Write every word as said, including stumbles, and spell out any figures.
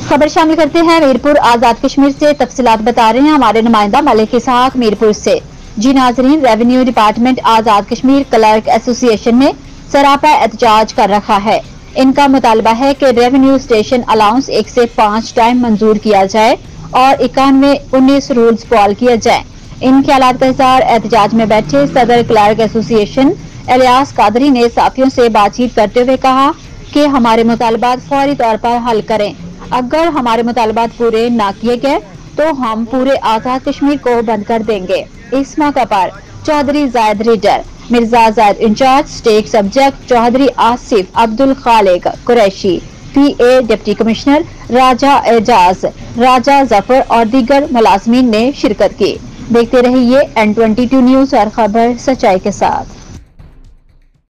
खबर शामिल करते हैं मीरपुर आजाद कश्मीर से। तफसीलात बता रहे हैं हमारे नुमाइंदा मलिक इसहाक मीरपुर से। जी नाजरीन, revenue department Azad Kashmir clerk association ने सरापा एहतजाज कर रखा है। इनका मुतालबा है कि रेवेन्यू स्टेशन अलाउंस एक से पाँच टाइम मंजूर किया जाए और इक्यानवे उन्नीस रूल्स फॉल किया जाए। इन ख्यालात का इज़हार एहतजाज में बैठे सदर क्लर्क एसोसिएशन इलियास कादरी ने साथियों से बातचीत करते हुए कहा कि हमारे मुतालबात फौरी तौर पर हल करें। अगर हमारे मुतालबात पूरे न किए गए तो हम पूरे आजाद कश्मीर को बंद कर देंगे। इस मौका पर चौधरी जायद reader, Mirza Zaid incharge, state subject Chaudhry Asif Abdul Khaliq Qureshi, P A deputy commissioner Raja Ejaz, Raja Zafar और दीगर मुलाजमीन ने शिरकत की। देखते रहिए एन ट्वेंटी टू न्यूज और खबर सच्चाई के साथ।